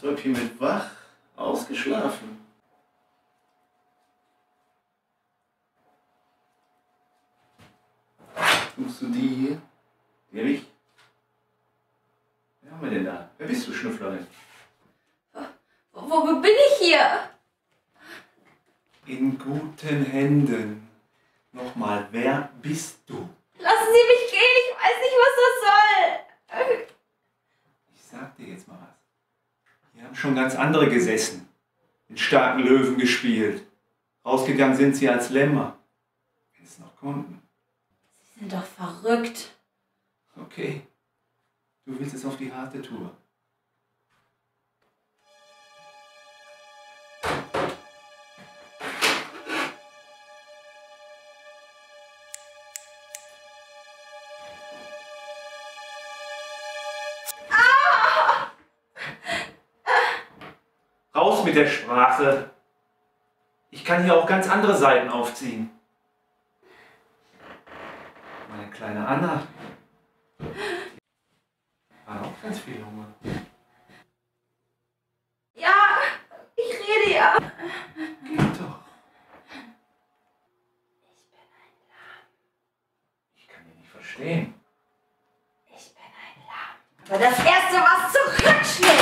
Tröpfchen wird wach, ausgeschlafen. Suchst du die hier? Die hab ich? Wer haben wir denn da? Wer bist du, Schnüfflerin? Wo bin ich hier? In guten Händen. Nochmal, wer bist du? Lassen Sie mich gehen, ich weiß nicht, was das soll. Ich sag dir jetzt mal was. Hier haben schon ganz andere gesessen. Den starken Löwen gespielt. Rausgegangen sind sie als Lämmer. Wenn es noch konnten. Sie sind doch verrückt. Okay. Du willst es auf die harte Tour. Raus mit der Sprache. Ich kann hier auch ganz andere Seiten aufziehen. Meine kleine Anna hat auch ganz viel Hunger. Ja, ich rede ja. Geht doch. Ich bin ein Lamm. Ich kann dich nicht verstehen. Ich bin ein Lamm. Aber das Erste, was zurückschlägt,